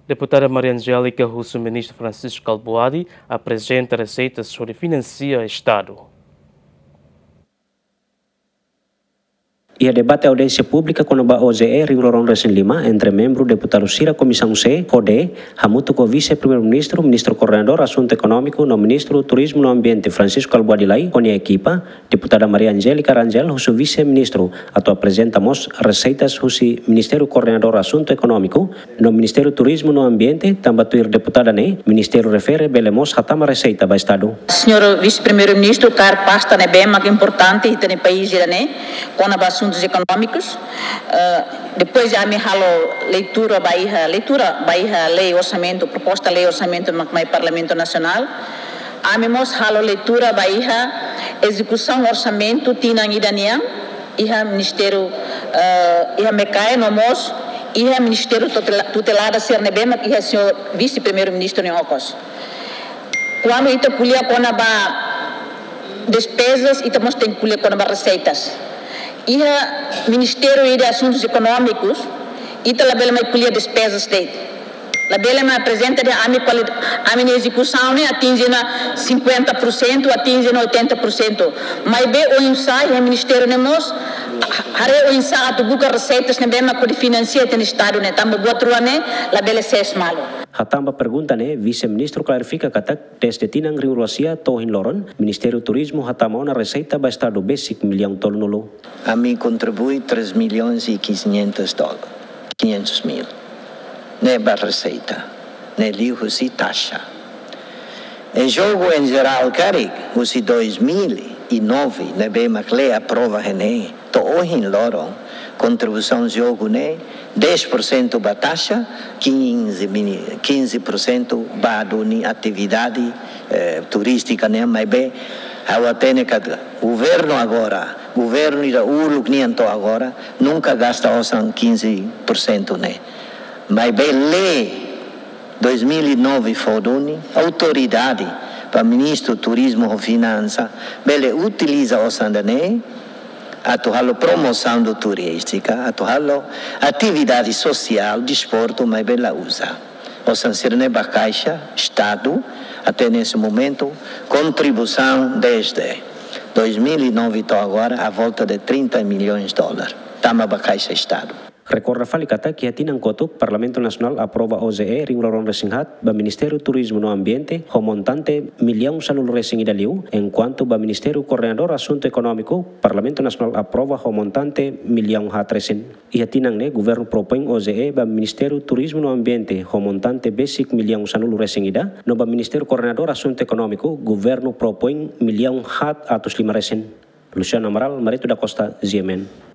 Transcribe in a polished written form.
Deputada Maria Angélica, o ministro Francisco Albuadi, apresenta receitas sobre financia Estado. E a debate audiência pública com a OZE Rio Lorong Resen 5 entre membro deputado Sira Comissão C, Rode, Hamuto com vice-primeiro-ministro, ministro coordenador assunto econômico, no ministro turismo no ambiente Francisco Albuadi Lai, com a equipa, deputada Maria Angélica Rangel, o vice-ministro, apresentamos receitas do ministério coordenador assunto econômico, no ministério turismo no ambiente, também deputada ne, ministério refere belemos hatama receita ba Estado. Senhor vice-primeiro-ministro, car pasta ne bem mais importante e tem país né, com a assuntos econômicos. Depois já me halo leitura bairra lei orçamento, proposta lei orçamento no Parlamento Nacional. A me mos halo leitura bairra execução orçamento tina idania iha ministério iha mecai no mos iha ministério tutelada ser nebema iha senhor vice-primeiro-ministro Neocos. Quando ita pulia com a despesas ita mos tem pulia com a receitas. E o Ministério de Assuntos Econômicos, ita labela mai colher despesas dele. Labela mai apresenta a minha execução né atinge na 50%, atinge na 80%. Mas bem o ensaio o Ministério de nós, hare o ensaio atubuca receitas né bem mais que financia tem Estado né, tamo boa trua né, labela se malo. Hatamba pergunta ne, vice-ministro clarifica kata desde tinang Rio Rusia tohin loron, Ministério Turismo hatama na receita ba Estado basic milhão tolo nulo. A mim contribui 3 milhões e 500 dólares, 500 mil. Ne ba receita, ne liu si taxa. Em jogo em geral cari, usi 2009, ne be macle a prova ne, to ohin loron, contribuição jogo ne, 10% ba taxa, 15% ba doni atividade turística né, mas bem, a tem que governo agora, governo da ULUC niento agora, nunca gasta osan 15% né, mas bem lei 2009 fodoni, autoridade para ministro turismo e finança, bele utiliza osan né, atualo promoção do turística, atualo atividade social, desporto, mas bela usa. O Sansirne Bacaixa, Estado, até nesse momento, contribuição desde 2009 até agora, a volta de 30 milhões de dólares. Tama Bacaixa, Estado. Recorda falikata que atinang kotuk Parlamento Nasional aprova OZE Ring Lorong Resinghat ba Ministério Turismo no Ambiente o montante milhão salul resing idaliu enquanto ba Ministério Coordenador Assunto Econômico Parlamento Nasional aprova o montante milhão hatresen. E atinang ne governo propõe OZE ba Ministério Turismo no Ambiente o montante basic milhão salul resing ida no ba Ministério Coordenador Assunto Econômico governo propõe milhão hat atus 5 resen. Luciano Amaral, Marito da Costa, ZMN.